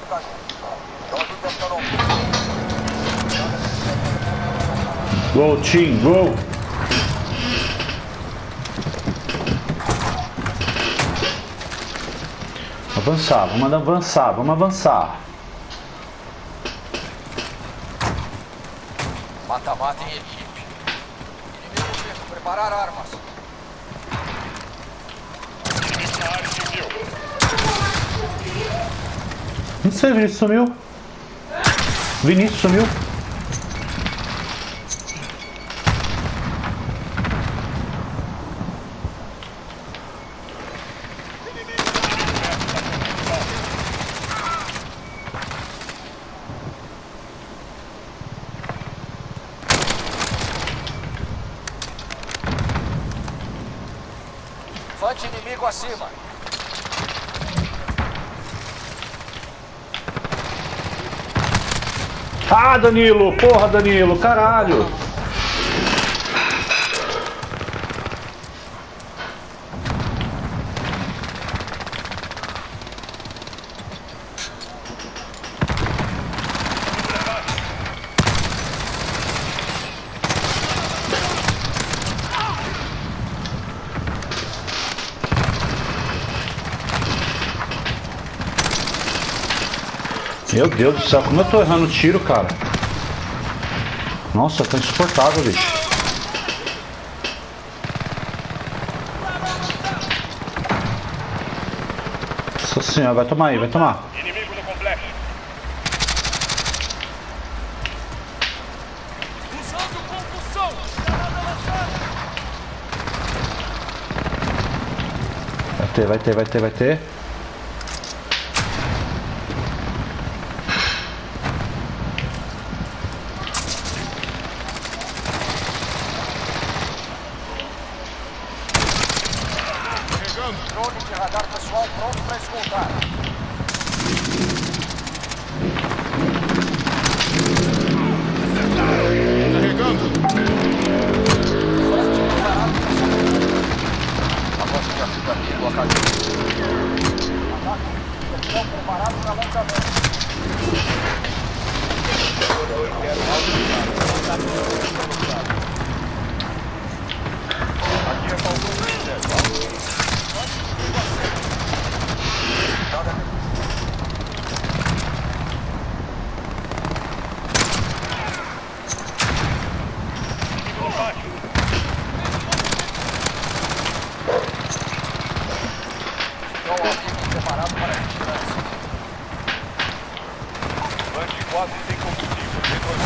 Go, team, go! Avançar, vamos avançar, vamos avançar. Mata-mata em equipe. Inimigo vivo, preparar armas. Inimigo na área civil. Não sei, Vinícius sumiu. Vinícius sumiu. Fante inimigo acima. Ah, Danilo! Porra, Danilo! Caralho! Meu Deus do céu, como eu tô errando o tiro, cara. Nossa, tá insuportável, bicho. Nossa senhora, vai tomar aí, vai tomar. Inimigo no complexo. Usando compulsão. Vai ter, vai ter, vai ter, vai ter. Drone de radar pessoal pronto para escoltar. Carregando. Fante preparado para sobreviver. Após que ajuda amigo, ataque. Ataque. Estão preparados para lançamento. Eu quero Aqui é Falcão 3-0. Preparado para a vigilância. Lante quase sem combustível.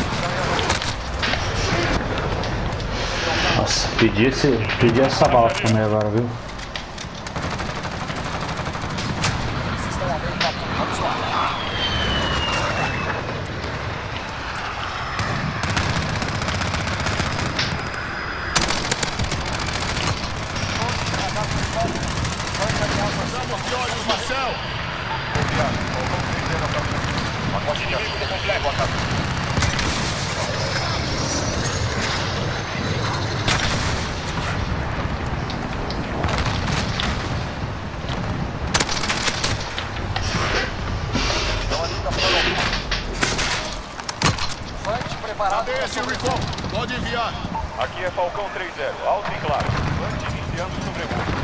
Nossa, pedi essa bala também agora, viu? Estão a meio caminho. Vamos lá. Estamos de olhos no céu. Inimigo no complexo. Fante preparado Cadê para esse sobreviver. recon? Pode enviar. Aqui é Falcão 3-0. Alto e claro. Lante iniciando o sobrevoo.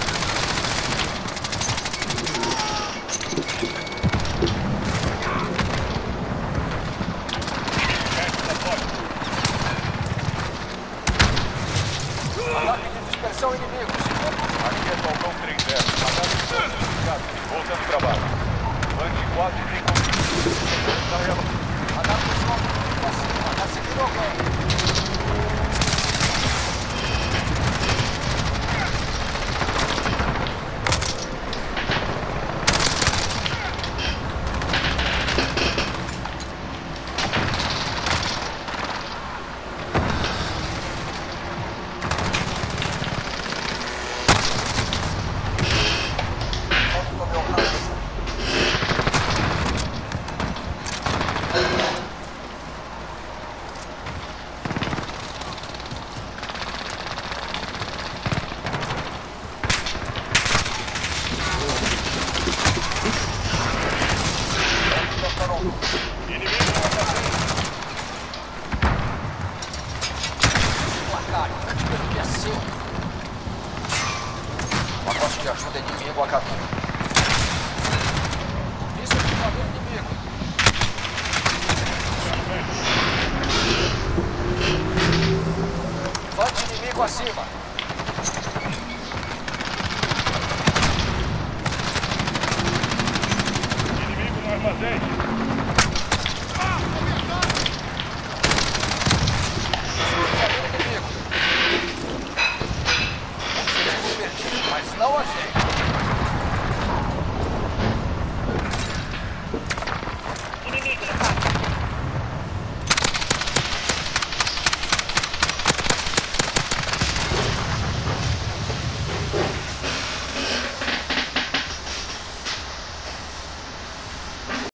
Ataque de dispersão inimigos. Aqui é Falcão 3-0. Ataque identificado. Voltando para baixo. Lante quase sem combustível. Radar pessoal para cima. Está seguindo alguém. de ajuda inimigo a caminho. Isso é equipamento inimigo. Fante inimigo acima. Inimigo no armazém.